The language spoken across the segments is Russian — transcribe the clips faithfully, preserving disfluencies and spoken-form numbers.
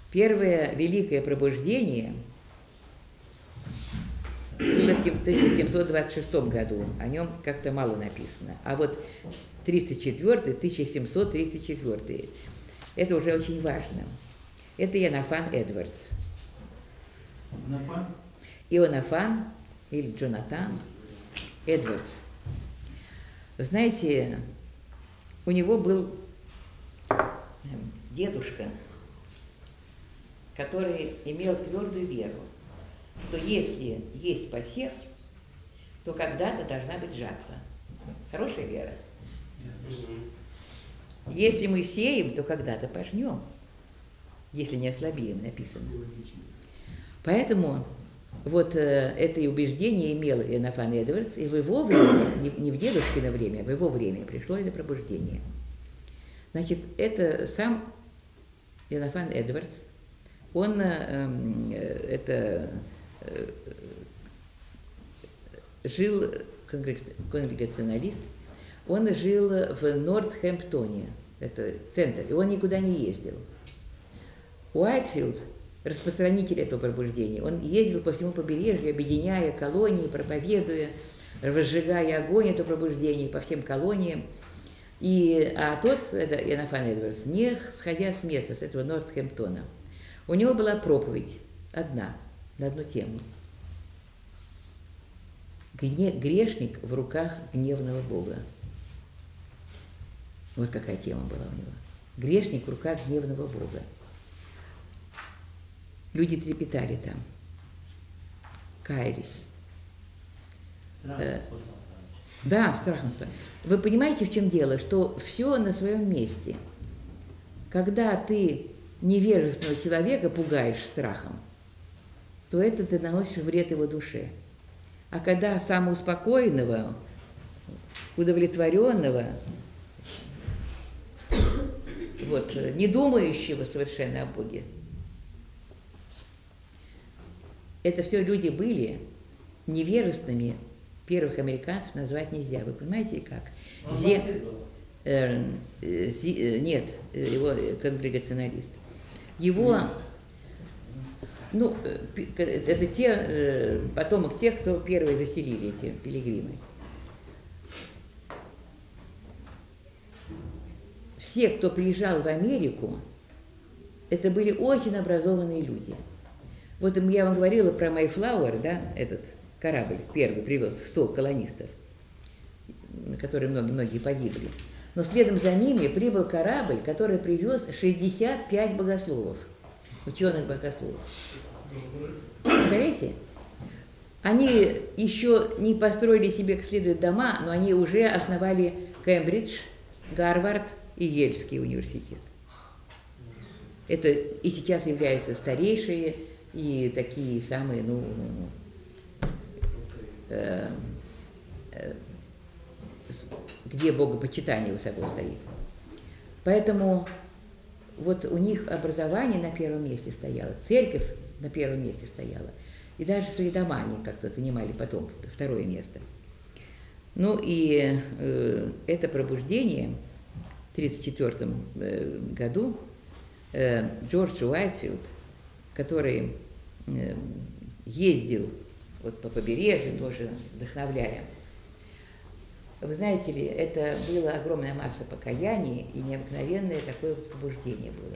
Первое великое пробуждение было в тысяча семьсот двадцать шестом году, о нем как-то мало написано. А вот тридцать четвёртый, тысяча семьсот тридцать четвёртый, это уже очень важно. Это Йонафан Эдвардс. Йонафан? Йонафан или Джонатан Эдвардс. Знаете, у него был дедушка, который имел твердую веру, что если есть посев, то когда-то должна быть жатва. Хорошая вера. Если мы сеем, то когда-то пожнем, если не ослабеем, написано. Поэтому вот э, это и убеждение имел Йонафан Эдвардс, и в его время, не, не в дедушкино время, а в его время пришло это пробуждение. Значит, это сам Йонафан Эдвардс, он э, э, это э, жил, конгрегационалист, он жил в Нортхэмптоне, это центр, и он никуда не ездил. Уайтфилд, распространитель этого пробуждения, он ездил по всему побережью, объединяя колонии, проповедуя, разжигая огонь этого пробуждения по всем колониям. И, а тот, это Йонафан Эдвардс, не сходя с места, с этого Нортхэмптона, у него была проповедь одна, на одну тему. Грешник в руках гневного Бога. Вот какая тема была у него. Грешник в руках гневного Бога. Люди трепетали там, каялись. Страхом спасал. Да, страхом спасал. Вы понимаете, в чем дело? Что все на своем месте. Когда ты невежественного человека пугаешь страхом, то это ты наносишь вред его душе. А когда самоуспокоенного, удовлетворенного, вот, не думающего совершенно о Боге, это все люди были невежественными, первых американцев назвать нельзя. Вы понимаете, как? Зе... Э, э, зи... Нет, его конгрегационалист. Его, ну, это те, потомок тех, кто первые заселили эти пилигримы. Все, кто приезжал в Америку, это были очень образованные люди. Вот я вам говорила про Мэйфлауэр, да, этот корабль первый привез сто колонистов, на которые многие-многие погибли. Но следом за ними прибыл корабль, который привез шестьдесят пять богословов, ученых богословов. Представляете? Они еще не построили себе как следует дома, но они уже основали Кембридж, Гарвард и Ельский университет. Это и сейчас являются старейшие и такие самые, ну, ну, ну э, э, где богопочитание высоко стоит. Поэтому вот у них образование на первом месте стояло, церковь на первом месте стояла, и даже свои дома они как-то занимали потом второе место. Ну и э, это пробуждение в тридцать четвёртом э, году э, Джордж Уайтфилд, который э, ездил вот по побережью, тоже вдохновляя. Вы знаете ли, это была огромная масса покаяния и необыкновенное такое пробуждение было.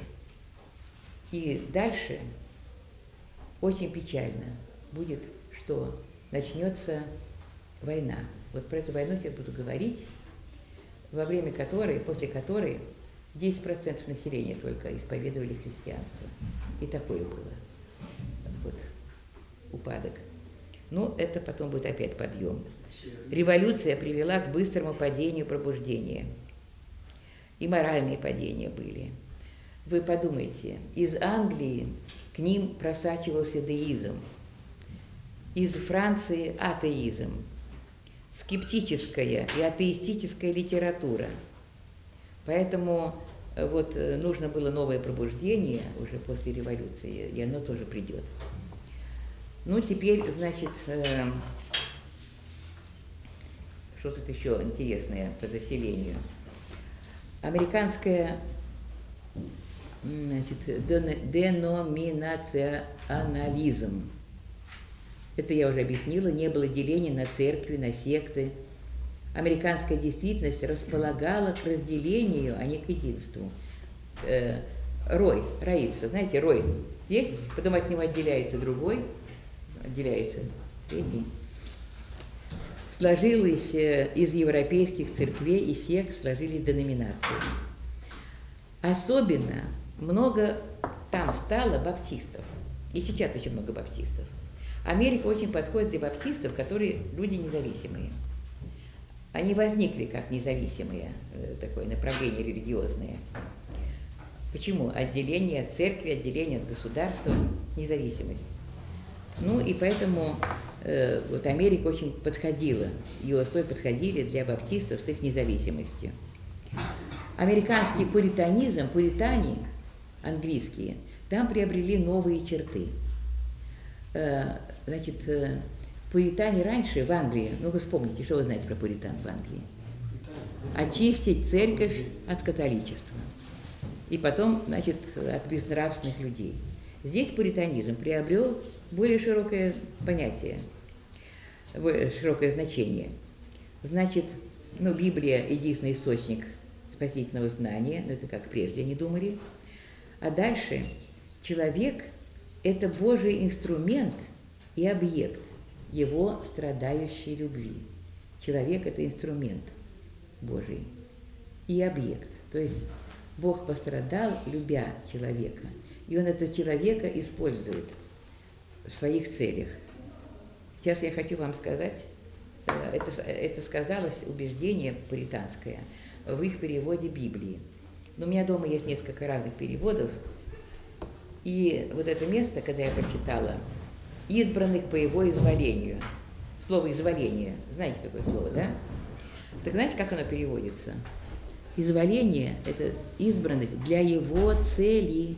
И дальше очень печально будет, что начнется война. Вот про эту войну я буду говорить, во время которой, после которой десять процентов населения только исповедовали христианство. И такое было. Вот упадок. Ну, это потом будет опять подъем. Революция привела к быстрому падению пробуждения. И моральные падения были. Вы подумайте, из Англии к ним просачивался деизм, из Франции атеизм, скептическая и атеистическая литература. Поэтому вот нужно было новое пробуждение уже после революции, и оно тоже придет. Ну, теперь, значит, э, что тут еще интересное по заселению. Американская значит, деноминационализм. Это я уже объяснила, не было деления на церкви, на секты. Американская действительность располагала к разделению, а не к единству. Э, рой, роится, знаете, рой здесь, потом от него отделяется другой, отделяется третий. Сложилось э, из европейских церквей и сект, сложились деноминации. Особенно много там стало баптистов. И сейчас очень много баптистов. Америка очень подходит для баптистов, которые люди независимые. Они возникли как независимые, такое направление религиозное. Почему? Отделение от церкви, отделение от государства, независимость. Ну и поэтому э, вот Америка очень подходила, ее устой подходили для баптистов с их независимостью. Американский пуританизм, пуритане, английские, там приобрели новые черты. Э, значит, э, пуритане раньше в Англии, ну вы вспомните, что вы знаете про пуритан в Англии? Очистить церковь от католичества. И потом, значит, от безнравственных людей. Здесь пуританизм приобрел более широкое понятие, более широкое значение. Значит, ну, Библия – единственный источник спасительного знания, ну, это как прежде они думали. А дальше человек – это Божий инструмент и объект его страдающей любви. Человек – это инструмент Божий и объект. То есть Бог пострадал, любя человека, и Он этого человека использует в своих целях. Сейчас я хочу вам сказать, это, это сказалось убеждение пуританское в их переводе Библии. Но у меня дома есть несколько разных переводов, и вот это место, когда я прочитала, избранных по его изволению. Слово «изволение», знаете такое слово, да? Так знаете, как оно переводится? Изволение – это избранных для его цели.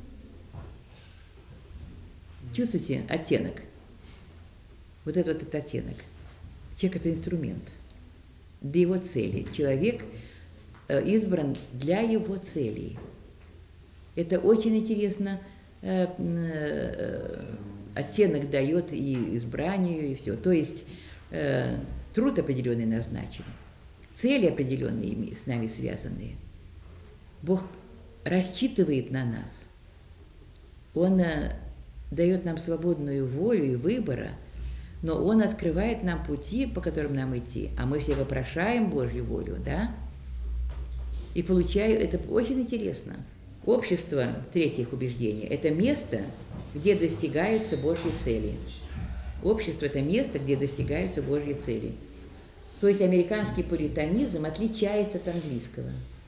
Чувствуете оттенок? Вот этот, этот оттенок. Человек – это инструмент для его цели. Человек избран для его целей. Это очень интересно, э, э, оттенок дает и избранию, и все. То есть э, труд определенный назначен, цели определенные с нами связанные. Бог рассчитывает на нас. Он э, дает нам свободную волю и выбора, но Он открывает нам пути, по которым нам идти, а мы все вопрошаем Божью волю, да? И получаю, это очень интересно. Общество, третье их убеждение, это место, где достигаются Божьи цели. Общество – это место, где достигаются Божьи цели. То есть американский пуританизм отличается от английского.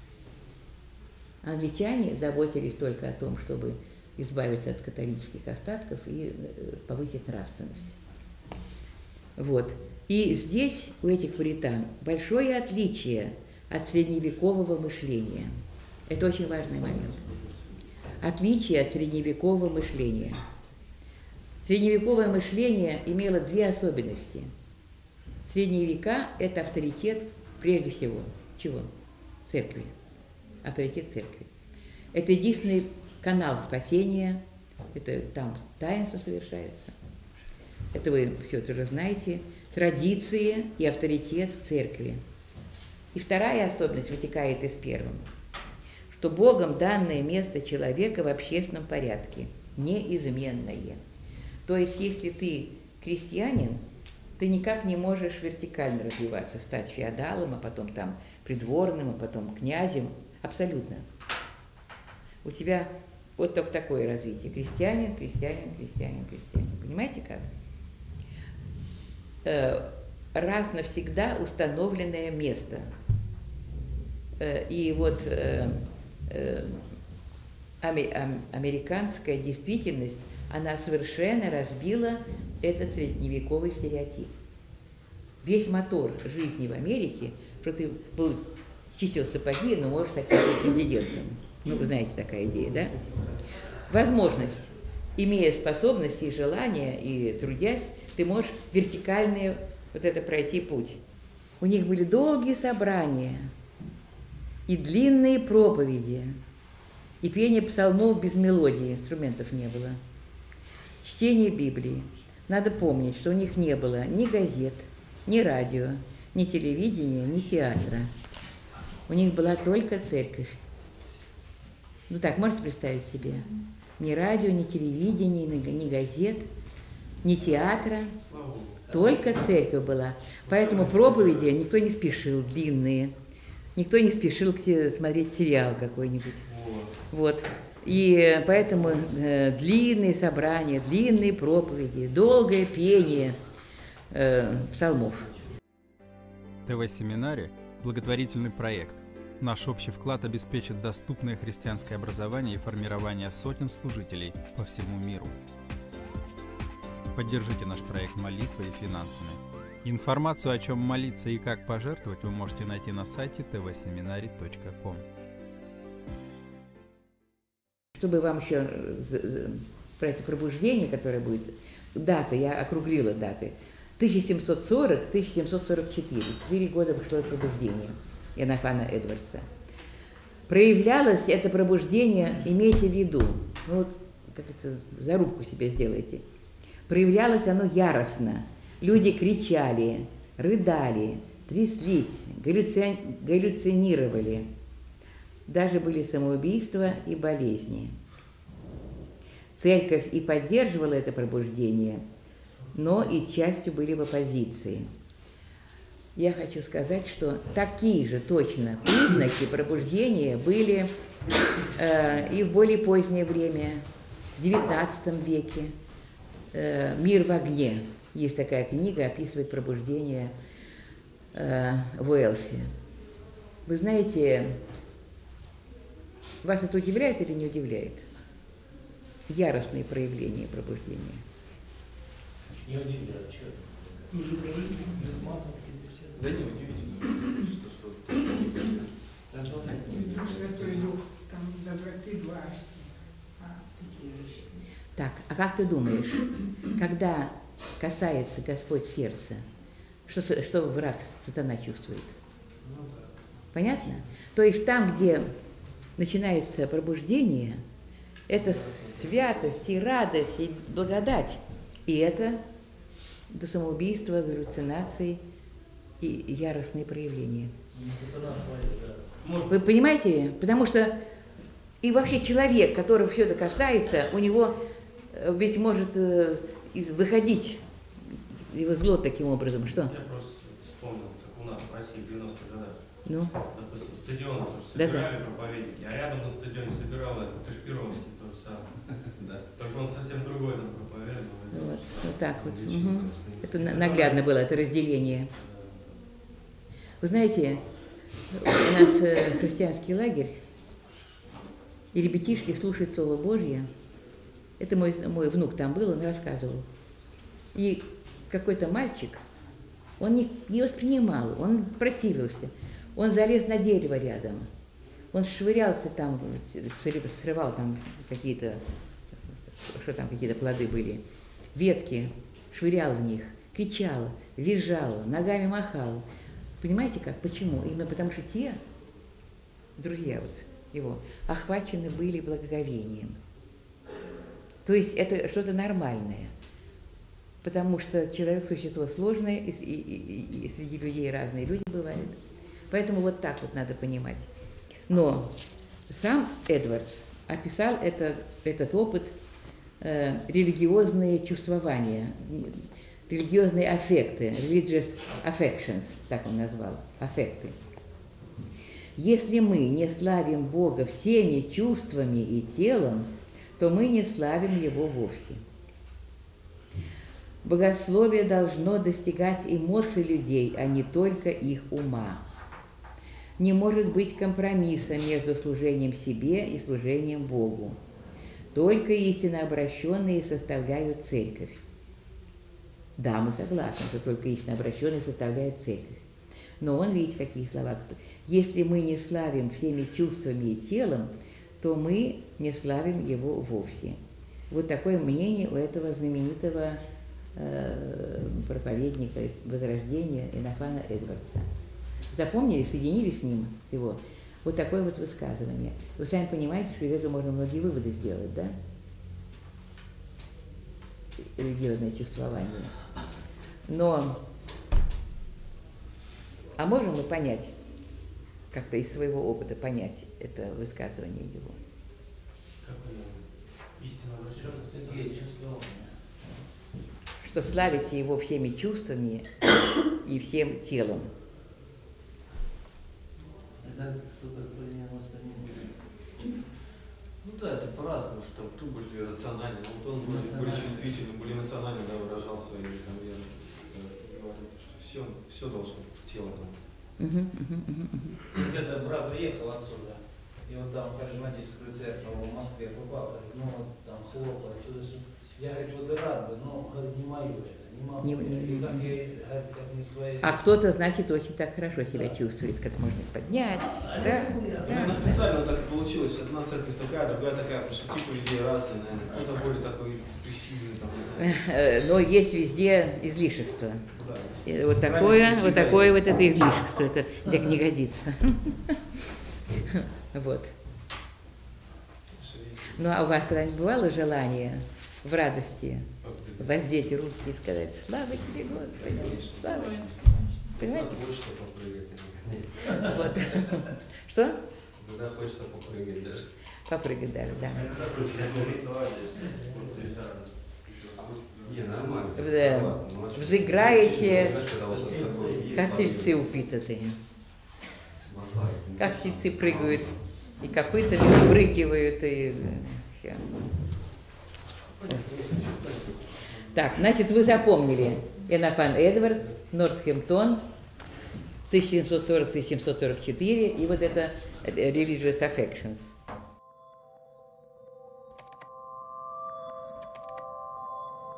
Англичане заботились только о том, чтобы избавиться от католических остатков и повысить нравственность. Вот. И здесь у этих пуритан большое отличие от средневекового мышления. Это очень важный момент. Отличие от средневекового мышления. Средневековое мышление имело две особенности. Средние века – это авторитет прежде всего. Чего? Церкви. Авторитет церкви. Это единственный канал спасения. Это там таинства совершаются. Это вы все это уже знаете. Традиции и авторитет церкви. И вторая особенность вытекает из первого. Что Богом данное место человека в общественном порядке неизменное. То есть, если ты крестьянин, ты никак не можешь вертикально развиваться, стать феодалом, а потом там придворным, а потом князем. Абсолютно. У тебя вот только такое развитие. Крестьянин, крестьянин, крестьянин, крестьянин. Понимаете как? Э, раз навсегда установленное место. Э, и вот э, э, американская действительность, она совершенно разбила этот средневековый стереотип. Весь мотор жизни в Америке, что ты был, чистил сапоги, но можешь стать президентом. Ну, вы знаете, такая идея, да? Возможность, имея способности и желания, и трудясь, ты можешь вертикальный вот это пройти путь. У них были долгие собрания и длинные проповеди, И пение псалмов без мелодии, инструментов не было. Чтение Библии. Надо помнить, что у них не было ни газет, ни радио, ни телевидения, ни театра. У них была только церковь. Ну так, можете представить себе? Ни радио, ни телевидения, ни, ни газет, ни театра. Только церковь была. Поэтому проповеди никто не спешил, длинные. Никто не спешил смотреть сериал какой-нибудь. Вот. И поэтому э, длинные собрания, длинные проповеди, долгое пение э, псалмов. ТВ-семинари – благотворительный проект. Наш общий вклад обеспечит доступное христианское образование и формирование сотен служителей по всему миру. Поддержите наш проект молитвой и финансами. Информацию, о чем молиться и как пожертвовать, вы можете найти на сайте тэ вэ семинари точка ком. Чтобы вам еще про это пробуждение, которое будет, даты, я округлила даты, тысяча семьсот сорок — тысяча семьсот сорок четыре, четыре года вышло пробуждение Йонафана Эдвардса. Проявлялось это пробуждение, имейте в виду, ну вот как это, зарубку себе сделайте, проявлялось оно яростно. Люди кричали, рыдали, тряслись, галлюци... галлюцинировали. Даже были самоубийства и болезни. Церковь и поддерживала это пробуждение, но и частью были в оппозиции. Я хочу сказать, что такие же точно признаки пробуждения были э, и в более позднее время, в девятнадцатом веке. Э, «Мир в огне». Есть такая книга, описывает пробуждение э, в Уэльсе. Вы знаете, вас это удивляет или не удивляет? Яростные проявления пробуждения. Не удивляет, что? Мы же говорили, без матов, все. Да не удивительно, что что Святой Дух, там доброты, власти, а такие вещи. Так, а как ты думаешь, когда касается Господь сердца, что, что враг, сатана чувствует? Понятно? То есть там, где начинается пробуждение, это святость и радость и благодать. И это до самоубийства, галлюцинаций и яростные проявления. Вы понимаете? Потому что и вообще человек, которого все это касается, у него ведь может выходить его зло таким образом. Что? Я просто вспомнил, как у нас в России в девяностых годах. Ну? Допустим, стадионы тоже Да, собирали да. проповедники, а рядом на стадионе собирал это Кашпировский то же самое. Да. Только он совсем другой там проповедовал. Вот, вот так вот. Угу. Это наглядно было, это разделение. Вы знаете, у нас э, христианский лагерь, и ребятишки слушают Слово Божье. Это мой, мой внук там был, он рассказывал. И какой-то мальчик, он не, не воспринимал, он противился. Он залез на дерево рядом. Он швырялся там, срывал там какие-то, что там, какие-то плоды были, ветки, швырял в них, кричал, визжал, ногами махал. Понимаете как? Почему? Именно потому что те, друзья вот его, охвачены были благоговением. То есть это что-то нормальное. Потому что человек – существо сложное, и, и, и, и среди людей разные люди бывают. Поэтому вот так вот надо понимать. Но сам Эдвардс описал это, этот опыт, э, религиозные чувствования, религиозные аффекты, religious affections, так он назвал, аффекты. Если мы не славим Бога всеми чувствами и телом, то мы не славим Его вовсе. Богословие должно достигать эмоций людей, а не только их ума. Не может быть компромисса между служением себе и служением Богу. Только истинно обращенные составляют церковь. Да, мы согласны, что только истинно обращенные составляют церковь. Но он, видите, какие слова. Если мы не славим всеми чувствами и телом, то мы не славим Его вовсе. Вот такое мнение у этого знаменитого э, проповедника Возрождения Йонафана Эдвардса. Запомнили, соединили с ним всего. Вот такое вот высказывание. Вы сами понимаете, что из этого можно многие выводы сделать, да? Религиозное чувствование. Но, а можем мы понять, как-то из своего опыта понять это высказывание его? Как он истинно вращенность? Какие чувства? Что славите его всеми чувствами и всем телом. Это что-то не воспринимает. Ну да, это по-разному, что Там ту были рациональны, вот он были, были чувствительны, были эмоциональны, да, выражал свои там веры. Говорит, что все, все должно в тело там. Угу, угу, угу, угу. Когда брат уехал отсюда, и вот там в харизматическую церковь в Москве попал, говорит, ну вот там хлопает, туда-сюда. Я, говорит, вот и рад бы, но, говорит, не мое это, не могу. Не- не- И как я, говорит, как не в своей... А кто-то, значит, очень так хорошо себя Да. чувствует, когда можно их поднять. А, Да, это я, да, Наверное, да. специально так и получилось. Одна церковь такая, другая такая, потому что типы людей разные, наверное. Кто-то более такой экспрессивный, там, не знаю. Э, Но есть везде излишество. Да. И вот Крайности такое, вот всегда такое есть. вот это излишество, это так не годится. Вот. Ну а у вас когда-нибудь бывало желание в радости воздеть руки и сказать: слава тебе, Господи, слава. Понимаете? Хочется попрыгать. Вот. Что? Когда хочется попрыгать даже. Попрыгать даже, да. Не, нормально. Да. Взыграете, как тельцы упитанные. Как птицы прыгают, и копытами выбрыкивают, и все. Так, значит, вы запомнили Энофан Эдвардс, Нортхэмптон, тысяча семьсот сорок — тысяча семьсот сорок четыре, и вот это Religious Affections.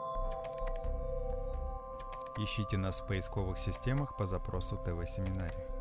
Ищите нас в поисковых системах по запросу ТВ-семинарий.